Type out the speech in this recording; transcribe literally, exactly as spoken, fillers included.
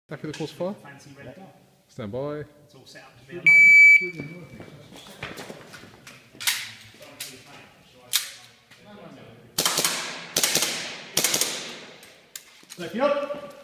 Happy with the course far? Fancy red dot. Stand by. It's all set up to be a moment. Left you up.